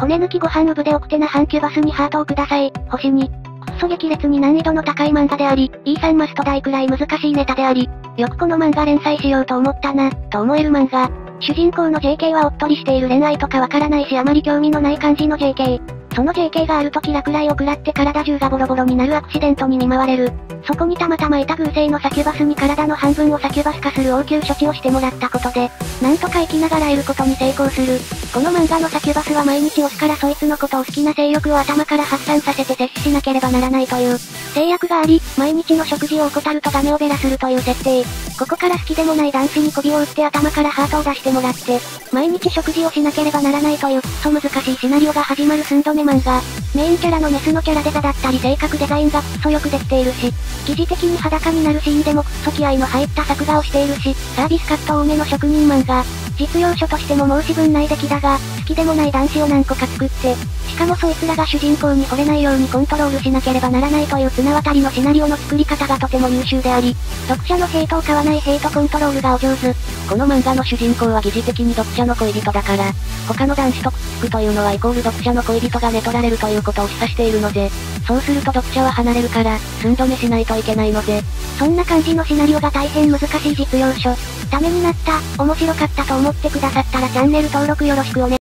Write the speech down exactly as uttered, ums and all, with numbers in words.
骨抜きご飯ウブで奥手な阪急バスにハートをください。星に。くっそ激烈に難易度の高い漫画であり、イーサンマスト大くらい難しいネタであり、よくこの漫画連載しようと思ったな、と思える漫画。主人公の ジェーケー はおっとりしている恋愛とかわからないしあまり興味のない感じの ジェーケー。その ジェーケー がある時落雷を食らって体中がボロボロになるアクシデントに見舞われる。そこにたまたまいた偶性のサキュバスに体の半分をサキュバス化する応急処置をしてもらったことで、なんとか生きながら得ることに成功する。この漫画のサキュバスは毎日推しからそいつのことを好きな性欲を頭から発散させて摂取しなければならないという制約があり、毎日の食事を怠るとダメをベラするという設定。ここから好きでもない男子に媚びを打って頭からハートを出してもらって、毎日食事をしなければならないというくそ難しいシナリオが始まる寸止め漫画。メインキャラのメスのキャラデザだったり性格デザインがくっそよくできているし、疑似的に裸になるシーンでもくっそ気合の入った作画をしているし、サービスカット多めの職人漫画。実用書としても申し分ない出来だが、好きでもない男子を何個か作って、しかもそいつらが主人公に惚れないようにコントロールしなければならないという綱渡りのシナリオの作り方がとても優秀であり、読者のヘイトを買わないヘイトコントロールがお上手。 この漫画の主人公は疑似的に読者の恋人だから、他の男子とくっつくというのはイコール読者の恋人が寝取られるということを示唆しているので、そうすると読者は離れるから、寸止めしないといけないので。 そんな感じのシナリオが大変難しい実用書。ためになった、面白かったと思ってくださったらチャンネル登録よろしくお願いします。